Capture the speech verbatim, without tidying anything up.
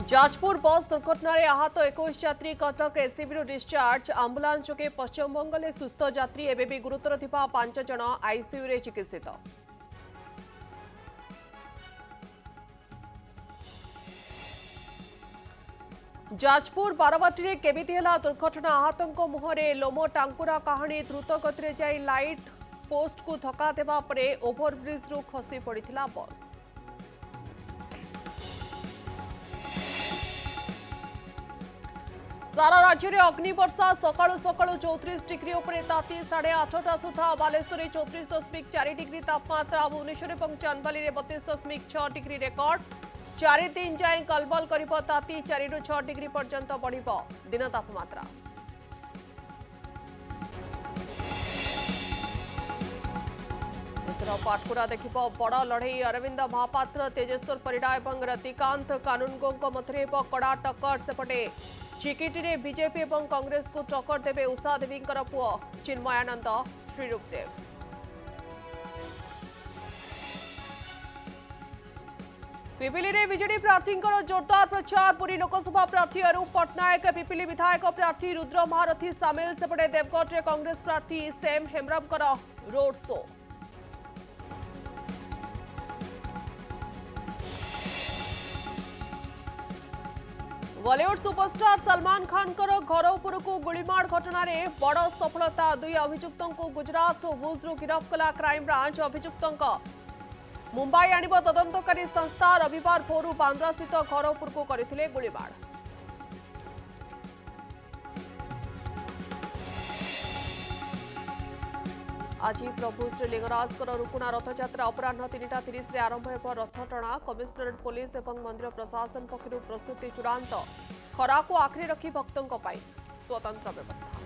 जाजपुर बस दुर्घटन आहत इक्कीस यात्री कटक एससीबी डिस्चार्ज आंबुलांस जोगे पश्चिमबंगले सुस्थ यात्री एवं भी गुरुतर थिबा पांच जन आईसीयू रे चिकित्सित। जाजपुर बारवाटी केमिति हेला दुर्घटना आहतों मुहरे लोमो टांकुरा कहानी द्रुत गति जाई लाइट पोस्ट को धक्का देवा परे ओभरब्रिज रु खसी पड़िथिला बस। सारा राज्य में अग्निवर्षा सकाळु सकाळु चौतीस डिग्री उपरे ताती साढ़े आठटा सुधा बालेश्वर चौतीस दशमिक चार डिग्री तापमात्रा भुवनेश्वर और चांदबाली में बतीस दशमिक छह डिग्री रेकर्ड चार दिन जाए कलबल कर ताती चार रु छह डिग्री पर्यंत बढ़ दिन तापमात्रा। पाटकुरा देख बड़ लड़ई अरविंद महापात्र तेजेश्वर परिडा और रतिकांत कानूनगो मध्य कड़ा टक्कर सेपटे चिकिटी रे बीजेपी और कांग्रेस को टक्कर देवे उषा देवी पुओ चिन्मयानंद श्रीरूपदेव। पिपिली रे बीजेडी प्रार्थी जोरदार प्रचार पुरी लोकसभा प्रार्थी अरूप पट्टनायक पिपिली विधायक प्रार्थी रुद्र महारथी सामिल सेपटे देवगढ़ कांग्रेस प्रार्थी Sem Hembram road show. Bollywood superstar Salman Khan घर उपर को गुलीमाड़ घटना रे बड़ सफलता दुई अभियुक्तों को गुजरात भुजरू गिरफ्त कला क्राइमब्रांच। अभियुक्तों मुंबई आणिब तदंतकारी संस्था रविवार भोरू बांद्रा स्थित घर उपर को करथिले गुलीमाड़। आज प्रभु श्रीलिंगराज रुकुणा रथयात्रा अपराह तीनटा तीस आरंभ हो रथ टणा। कमिशनरेट पुलिस और मंदिर प्रशासन पक्षर प्रस्तुति चूड़ांत खरा को आखिरी रखी भक्तों स्वतंत्र व्यवस्था।